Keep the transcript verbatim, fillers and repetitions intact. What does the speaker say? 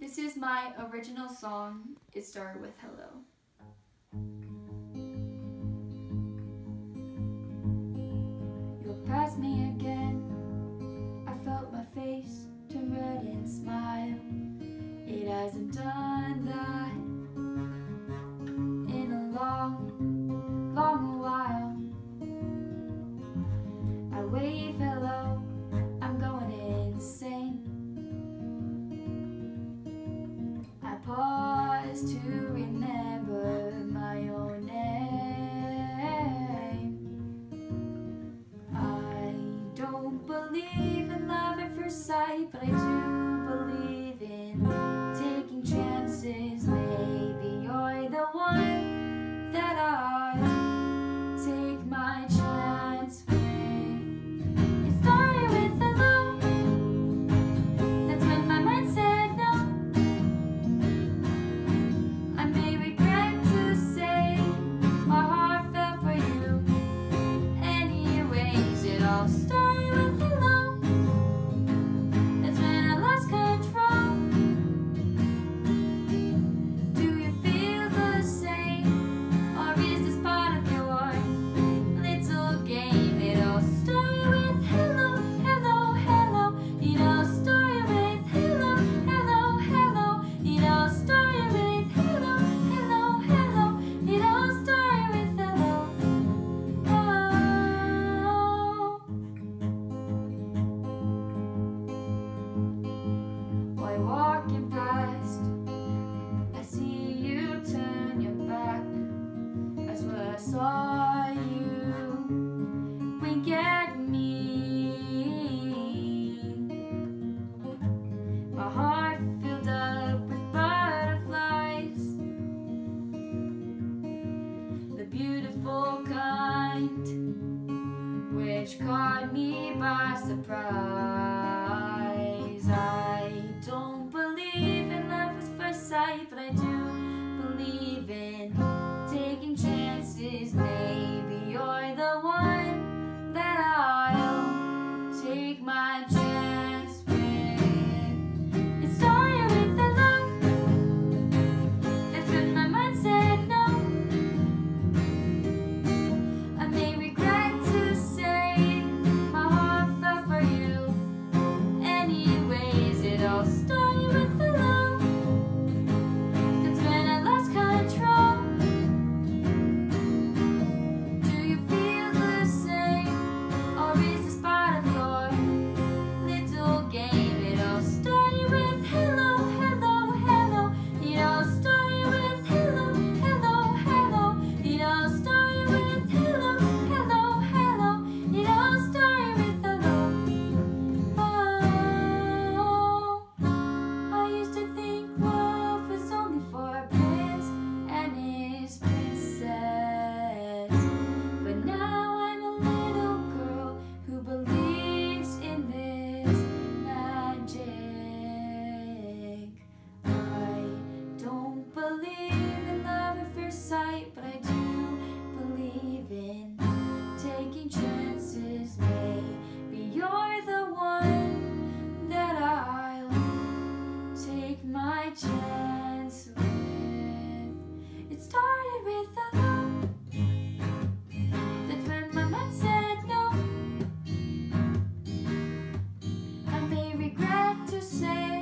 This is my original song. It started with hello. You'll pass me again. I felt my face turn red and smile. It hasn't done that in a long, long while. I wave hello, I'm going insane. I pause to remember my own name. I don't believe in love at first sight, but I do believe in taking chances. Maybe you're the one that I take my chance with. It started with hello. That's when my mind said no. I may regret to say my heart fell for you. Anyways, it all started with hello. That's when I lost control. Do you feel the same? Or is this part of your little game? It all started with hello, hello, hello. It all started with hello, hello, hello. It all started with hello, hello, hello. It all started with hello. Oh. While walking past, I see you turn your back. I swear I saw you wink at me. My heart filled up with butterflies, the beautiful kind, which caught me by surprise. I don't believe in love at first sight, but I do believe in taking chances. Maybe you're the one that I'll take my chance with. It started with hello. That's when my mind said no. I may regret to say my heart fell for you. Anyways, it all started with hello. That's when I lost control. Do you feel the same? Or is this part of your little game? It all started with hello, hello, hello. It all started with hello, hello, hello. It all started with hello, hello, hello. It all started with hello. Oh, I used to think love was only for a prince and his princess. But now I'm a little girl who believes in this magic. I don't believe in love at first sight, but I do believe in taking chances. Maybe you're the one that I'll take my chance with. It started with hello. That's when my mind said no. I may regret to say